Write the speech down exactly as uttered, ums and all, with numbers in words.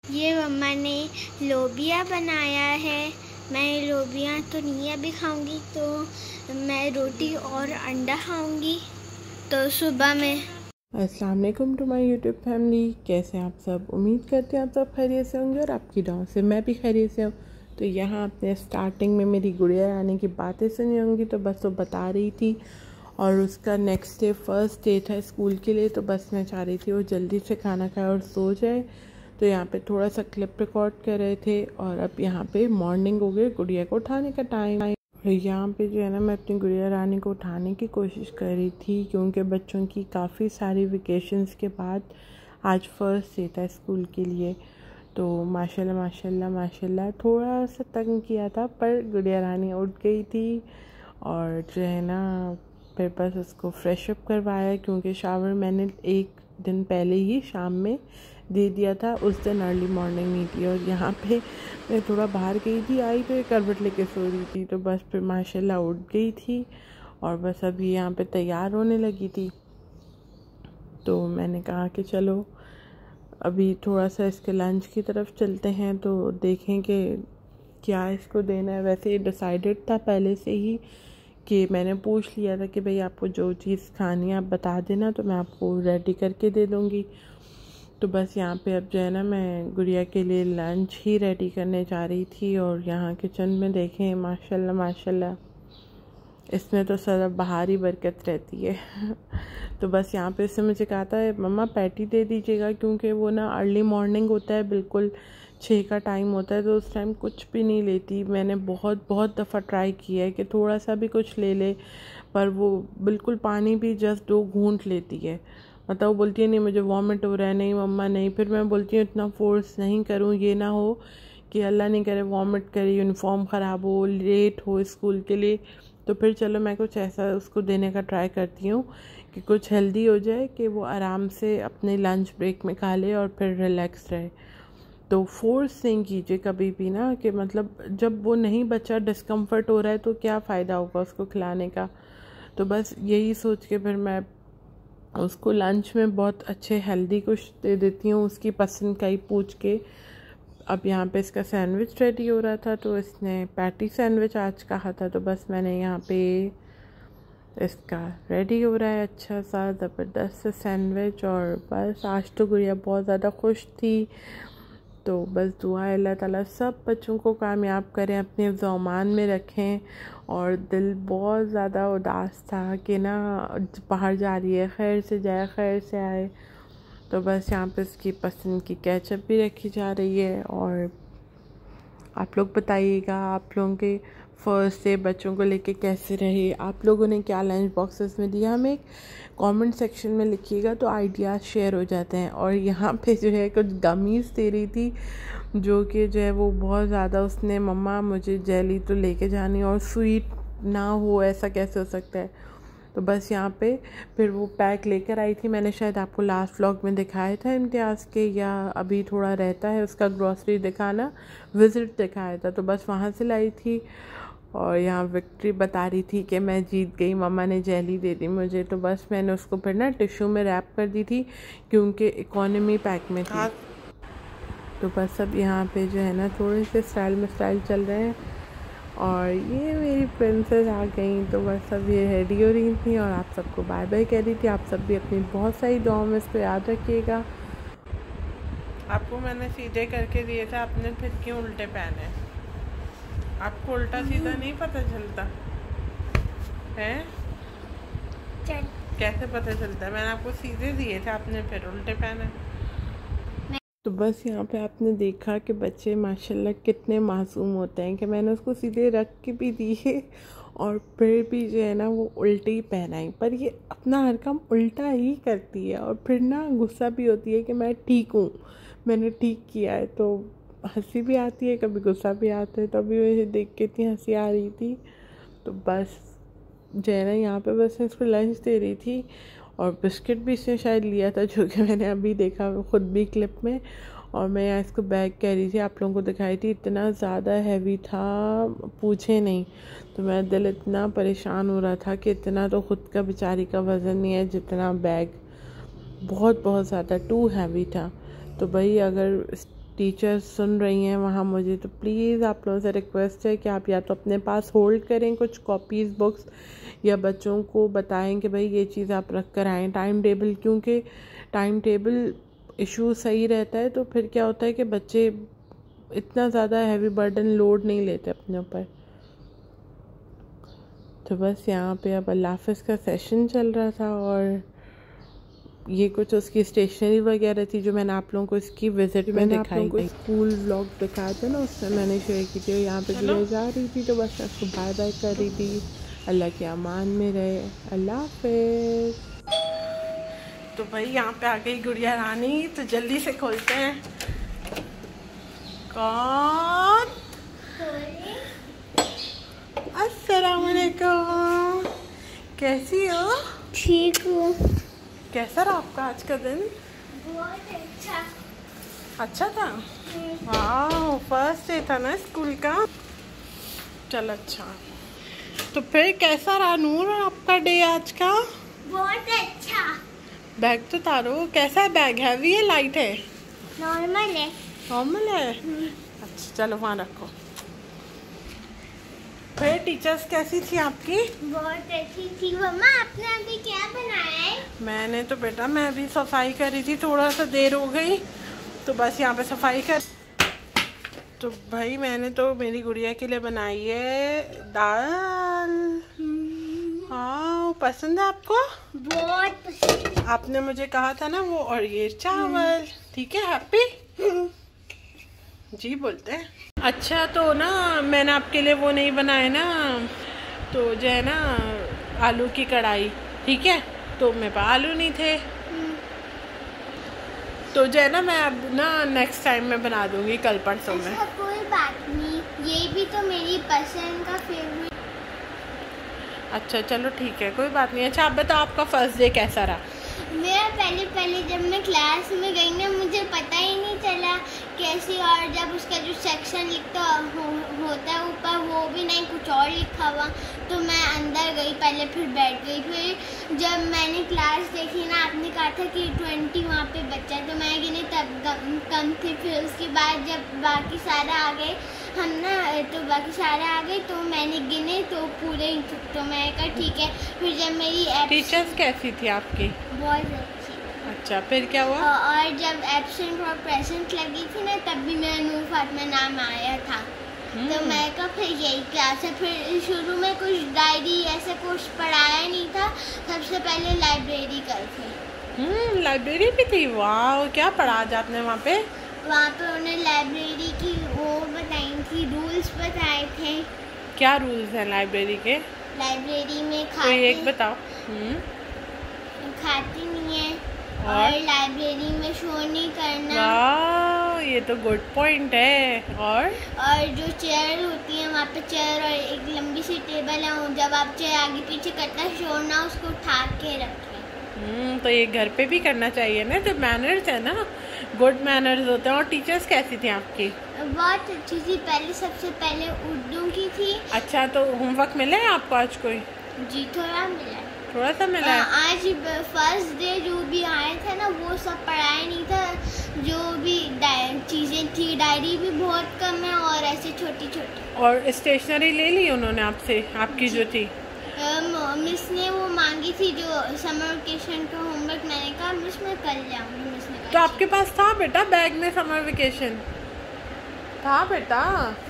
ये मम्मा ने लोबिया बनाया है। मैं लोबिया तो नहीं अभी खाऊंगी, तो मैं रोटी और अंडा खाऊंगी। तो सुबह में अस्सलाम वालेकुम टू माय यूट्यूब फैमिली। कैसे हैं आप सब? उम्मीद करते हैं आप सब खैरियत से होंगे और आपकी दुआ से मैं भी खैरियत से हूँ। तो यहाँ आपने स्टार्टिंग में मेरी गुड़िया आने की बातें सुनी होंगी, तो बस वो बता रही थी और उसका नेक्स्ट डे फर्स्ट डे था स्कूल के लिए। तो बस मैं चाह रही थी वो जल्दी से खाना खाए और सो जाए। तो यहाँ पे थोड़ा सा क्लिप रिकॉर्ड कर रहे थे और अब यहाँ पे मॉर्निंग हो गई, गुड़िया को उठाने का टाइम। और यहाँ पे जो है ना, मैं अपनी गुड़िया रानी को उठाने की कोशिश कर रही थी क्योंकि बच्चों की काफ़ी सारी वेकेशंस के बाद आज फर्स्ट डे था स्कूल के लिए। तो माशाल्लाह माशाल्लाह माशाल्लाह थोड़ा सा तंग किया था, पर गुड़िया रानी उठ गई थी और जो है ना फिर बस उसको फ्रेश अप करवाया क्योंकि शावर मैंने एक दिन पहले ही शाम में दे दिया था, उस दिन अर्ली मॉर्निंग नहीं थी। और यहाँ पे मैं थोड़ा बाहर गई थी, आई तो करवट लेके सो रही थी, तो बस फिर माशाल्लाह उठ गई थी और बस अभी यहाँ पे तैयार होने लगी थी। तो मैंने कहा कि चलो अभी थोड़ा सा इसके लंच की तरफ चलते हैं, तो देखें कि क्या इसको देना है। वैसे डिसाइडेड था पहले से ही कि मैंने पूछ लिया था कि भाई आपको जो चीज़ खानी है आप बता देना, तो मैं आपको रेडी करके दे दूँगी। तो बस यहाँ पे अब जो है ना, मैं गुड़िया के लिए लंच ही रेडी करने जा रही थी। और यहाँ किचन में देखें माशाल्लाह माशाल्लाह इसमें तो सदा बाहर ही बरकत रहती है। तो बस यहाँ पे इससे मुझे कहा था मम्मा पैटी दे दीजिएगा, क्योंकि वो ना अर्ली मॉर्निंग होता है, बिल्कुल छः का टाइम होता है, तो उस टाइम कुछ भी नहीं लेती। मैंने बहुत बहुत दफ़ा ट्राई किया है कि थोड़ा सा भी कुछ ले ले, पर वो बिल्कुल पानी भी जस्ट दो घूंट लेती है। मतलब वो बोलती है नहीं मुझे वॉमिट हो रहा है, नहीं मम्मा नहीं। फिर मैं बोलती हूँ इतना फोर्स नहीं करूँ, ये ना हो कि अल्लाह नहीं करे वॉमिट करे, यूनिफॉर्म ख़राब हो, लेट हो स्कूल के लिए। तो फिर चलो मैं कुछ ऐसा उसको देने का ट्राई करती हूँ कि कुछ हेल्दी हो जाए, कि वो आराम से अपने लंच ब्रेक में खा ले और फिर रिलैक्स रहे। तो फोर्स नहीं कीजिए कभी भी ना, कि मतलब जब वो नहीं बच्चा डिस्कम्फर्ट हो रहा है तो क्या फ़ायदा होगा उसको खिलाने का। तो बस यही सोच के फिर मैं उसको लंच में बहुत अच्छे हेल्दी कुछ दे देती हूँ, उसकी पसंद का ही पूछ के। अब यहाँ पे इसका सैंडविच रेडी हो रहा था, तो इसने पैटी सैंडविच आज कहा था, तो बस मैंने यहाँ पे इसका रेडी हो रहा है अच्छा सा ज़बरदस्त सैंडविच। और बस आज तो गुड़िया बहुत ज़्यादा खुश थी। तो बस दुआ है अल्लाह ताला सब बच्चों को कामयाब करें, अपने ज़मान में रखें। और दिल बहुत ज़्यादा उदास था कि ना बाहर जा रही है, खैर से जाए खैर से आए। तो बस यहाँ पे इसकी पसंद की केचप भी रखी जा रही है। और आप लोग बताइएगा आप लोगों के फर्स्ट डे बच्चों को लेके कैसे रहे, आप लोगों ने क्या लंच बॉक्सेस में दिया, हमें एक कमेंट सेक्शन में लिखिएगा तो आइडियाज़ शेयर हो जाते हैं। और यहाँ पे जो है कुछ गमीज़ दे रही थी, जो कि जो है वो बहुत ज़्यादा, उसने मम्मा मुझे जेली तो लेके जानी और स्वीट ना हो, ऐसा कैसे हो सकता है। तो बस यहाँ पे फिर वो पैक लेकर आई थी, मैंने शायद आपको लास्ट व्लॉग में दिखाया था इम्तियाज़ के, या अभी थोड़ा रहता है उसका ग्रॉसरी दिखाना, विज़िट दिखाया था, तो बस वहाँ से लाई थी। और यहाँ विक्ट्री बता रही थी कि मैं जीत गई, मम्मा ने जेली दे दी मुझे। तो बस मैंने उसको फिर ना टिश्यू में रैप कर दी थी क्योंकि इकोनॉमी पैक में थी। तो बस अब यहाँ पे जो है ना थोड़े से स्टाइल में स्टाइल चल रहे हैं। और ये मेरी प्रिंसेस आ गई, तो बस अब ये रेडी हो रही थी और आप सबको बाय बाय कह रही थी। आप सब भी अपनी बहुत सारी दुआओं में इसको याद रखिएगा। आपको मैंने सीधे करके दिए थे, आपने फिर क्यों उल्टे पहने? आपको उल्टा सीधा नहीं पता चलता है? कैसे पता चलता है? मैंने आपको सीधे दिए थे, आपने फिर उल्टे पहने। तो बस यहाँ पे आपने देखा कि बच्चे माशाल्लाह कितने मासूम होते हैं, कि मैंने उसको सीधे रख के भी दिए और फिर भी जो है ना वो उल्टी ही पहनाई। पर ये अपना हर काम उल्टा ही करती है और फिर ना गुस्सा भी होती है कि मैं ठीक हूँ, मैंने ठीक किया है। तो हंसी भी आती है, कभी गुस्सा भी आता है। तो अभी मुझे देख के इतनी हंसी आ रही थी। तो बस जो है ना यहाँ पे बस इसको लंच दे रही थी और बिस्किट भी इसने शायद लिया था, जो कि मैंने अभी देखा खुद भी क्लिप में। और मैं यहाँ इसको बैग कह रही थी, आप लोगों को दिखाई थी, इतना ज़्यादा हैवी था पूछे नहीं। तो मेरा दिल इतना परेशान हो रहा था कि इतना तो ख़ुद का बेचारी का वज़न नहीं है जितना बैग, बहुत बहुत ज़्यादा टू हैवी था। तो भाई अगर टीचर्स सुन रही हैं वहाँ मुझे, तो प्लीज़ आप लोगों से रिक्वेस्ट है कि आप या तो अपने पास होल्ड करें कुछ कॉपीज़ बुक्स, या बच्चों को बताएं कि भाई ये चीज़ आप रख कर आएँ। टाइम टेबल, क्योंकि टाइम टेबल इशू सही रहता है तो फिर क्या होता है कि बच्चे इतना ज़्यादा हैवी बर्डन लोड नहीं लेते अपने ऊपर। तो बस यहाँ पे अब अल्लाह हाफ़िज़ का सेशन चल रहा था, और ये कुछ उसकी स्टेशनरी वगैरह थी जो मैंने आप लोगों को इसकी विज़िट में दिखाई थी। स्कूल व्लॉग दिखाया था ना, उसमें मैंने शेयर की थी। यहाँ पे गुड़िया जा रही थी तो बस मैं उसको बाय बाय कर रही थी। अल्लाह के अमान में रहे, अल्लाह हाफ़िज़। तो भाई यहाँ पे आ गई गुड़िया रानी, तो जल्दी से खोलते हैं। कौन? अस्सलाम वालेकुम, कैसी हो? ठीक हूँ। कैसा रहा आपका आज का दिन? बहुत अच्छा। अच्छा था? वाह, फर्स्ट डे था ना स्कूल का। चल अच्छा, तो फिर कैसा रहा नूर आपका डे आज का? बहुत अच्छा। बैग तो तारो, कैसा है बैग? हैवी है लाइट है? नॉर्मल है। नॉर्मल है? अच्छा चलो वहाँ रखो। फिर टीचर्स कैसी थी आपकी? बहुत अच्छी थी। मम्मा आपने अभी क्या बनाया है? मैंने तो बेटा मैं अभी सफाई कर रही थी, थोड़ा सा देर हो गई तो बस यहाँ पे सफाई कर। तो भाई मैंने तो मेरी गुड़िया के लिए बनाई है दाल। हाँ, पसंद है आपको? बहुत पसंद। आपने मुझे कहा था ना वो, और ये चावल। ठीक है, हैप्पी जी बोलते हैं। अच्छा तो ना मैंने आपके लिए वो नहीं बनाया ना, तो जो है ना आलू की कढ़ाई, ठीक है, तो मेरे पास आलू नहीं थे, तो जो है ना मैं अब ना नेक्स्ट टाइम में बना दूंगी, कल परसों में। अच्छा कोई बात नहीं, ये भी तो मेरी पसंद का फेवरेट। अच्छा चलो ठीक है, कोई बात नहीं। अच्छा आप बताओ आपका फर्स्ट डे कैसा रहा? मेरा पहले पहले जब मैं क्लास में गई ना, मुझे पता ही नहीं चला कैसे, और जब उसका जो सेक्शन लिखता हो, होता है ऊपर, वो भी नहीं, कुछ और लिखा हुआ। तो मैं अंदर गई पहले, फिर बैठ गई। फिर जब मैंने क्लास देखी ना, आपने कहा था कि ट्वेंटी वहाँ पे बच्चा है, तो मैं गिनी तब कम थे। फिर उसके बाद जब बाकी सारे आ गए हम ना, तो बाकी सारे आ गए तो मैंने गिने तो पूरे ही, तो मैं कहा ठीक है। फिर जब मेरी टीचर्स कैसी थी आपकी? बहुत अच्छी। अच्छा फिर क्या हुआ? और जब एब्सेंट और प्रेजेंट लगी थी ना, तब भी मेरा नूर फातिमा नाम आया था। तो मैं कहा फिर यही क्लास है। फिर शुरू में कुछ डायरी ऐसे कुछ पढ़ाया नहीं था, सबसे पहले लाइब्रेरी कर थी। हम्म लाइब्रेरी भी थी? वाह, क्या पढ़ा आज आपने वहाँ पे? वहाँ पे उन्हें लाइब्रेरी की वो बताई थी, रूल्स बताए थे। क्या रूल्स हैं लाइब्रेरी के? लाइब्रेरी में खाते कोई एक बताओ। हम्म खाती नहीं है, और, और लाइब्रेरी में शोर नहीं करना। वाह, ये तो गुड पॉइंट है। और और जो चेयर होती है वहाँ पे चेयर और एक लंबी सी टेबल है, जब आप चेयर आगे पीछे करता है शोर ना उसको उठा के रखें। हम्म तो ये घर पे भी करना चाहिए ना, जो मैनर्स है ना, गुड मैनर्स होते हैं। और टीचर्स कैसी थी आपकी? बहुत अच्छी थी। पहले सबसे पहले उर्दू की थी। अच्छा तो होमवर्क मिला है आपको आज कोई? जी थोड़ा मिला है। थोड़ा सा मिला है? आज फर्स्ट डे जो भी आए थे ना, वो सब पढ़ाया नहीं था। जो भी चीज़ें थी, डायरी भी बहुत कम है और ऐसे छोटी छोटी। और स्टेशनरी ले ली उन्होंने आपसे, आपकी जो थी? मिस ने वो मांगी थी जो समर वेकेशन का होमवर्क। मैंने कहा मिस मैं कल जाऊंगी। मिस ने कहा तो आपके पास था बेटा बैग में समर वेकेशन? था बेटा?